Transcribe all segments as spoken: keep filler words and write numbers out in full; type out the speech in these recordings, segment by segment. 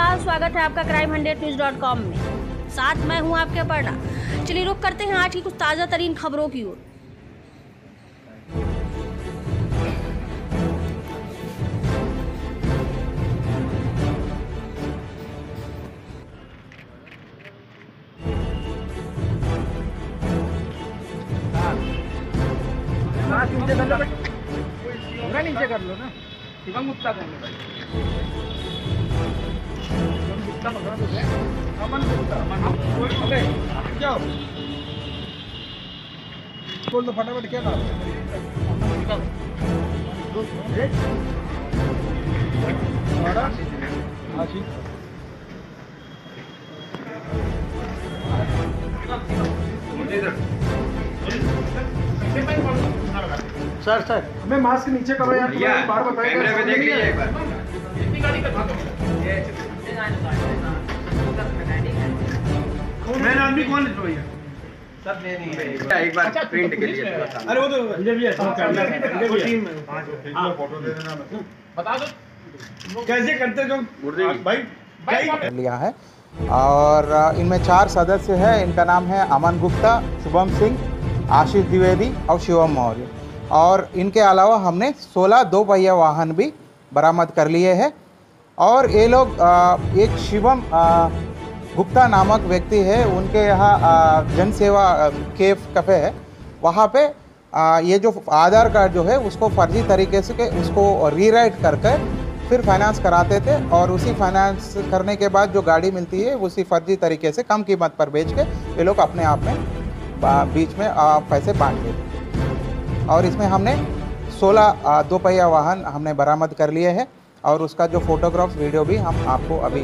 नमस्कार, स्वागत है आपका crime hundred news dot com में। साथ मैं हूं आपके अपर्णा। चलिए रुक करते हैं आज की कुछ ताज़ा तरीन खबरों की ओर। नीचे कर लो ना, शिवम गुप्ता कौन है भाई? शिवम गुप्ता पकड़ा तो है, अमन गुप्ता, अमन अबे जाओ बोल दो फटाफट, क्या नाम है? अमन गुप्ता बड़ा आशीष सर सर हमें मास्क नीचे करो यार, तुम्हारी बार बताइए कैमरे में देख लीजिए एक बार। इतनी गाड़ी का ये मेन आदमी कौन है जो ये सब दे नहीं है एक बार प्रिंट के लिए। अरे वो तो मुझे भी ऐसा करना है, वो टीम में पांच फोटो दे देना, मैं बता दो कैसे करते जो भाई भाई लिया है। और इनमें चार सदस्य हैं। इनका नाम है अमन गुप्ता, शुभम सिंह, आशीष द्विवेदी और शिवम मौर्य। और इनके अलावा हमने सोलह दो पहिया वाहन भी बरामद कर लिए हैं। और ये लोग एक शिवम गुप्ता नामक व्यक्ति है, उनके यहाँ जन सेवा केफ कैफ़े है, वहाँ पे ये जो आधार कार्ड जो है उसको फर्जी तरीके से के उसको रीराइट करके फिर फाइनेंस कराते थे। और उसी फाइनेंस करने के बाद जो गाड़ी मिलती है उसी फर्जी तरीके से कम कीमत पर बेच के ये लोग अपने आप में बीच में पैसे बांट लेते। और इसमें हमने सोलह दो पहिया वाहन हमने बरामद कर लिए हैं। और उसका जो फोटोग्राफ वीडियो भी हम आपको अभी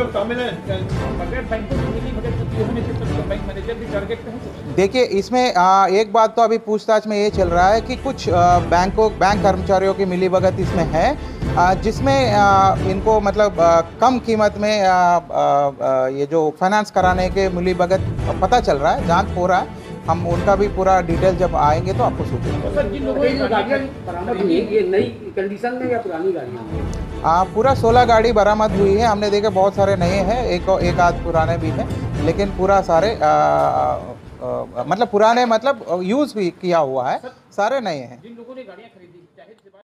देखिए। इसमें एक बात तो अभी पूछताछ में ये चल रहा है कि कुछ बैंकों बैंक कर्मचारियों की मिलीभगत इसमें है, जिसमें इनको मतलब कम कीमत में ये जो फाइनेंस कराने के मिलीभगत पता चल रहा है, जांच हो रहा है। हम उनका भी पूरा डिटेल जब आएंगे तो आपको सूचना। सर जिन लोगों की गाड़ियां बरामद हुई ये नई कंडीशन में या पुरानी गाड़ियां? आ, पूरा सोलह गाड़ी बरामद हुई है। हमने देखे बहुत सारे नए हैं, एक एक आध पुराने भी हैं, लेकिन पूरा सारे आ, आ, आ, मतलब पुराने मतलब यूज़ भी किया हुआ है, सारे नए हैं। जिन लोगों ने गाड़ियां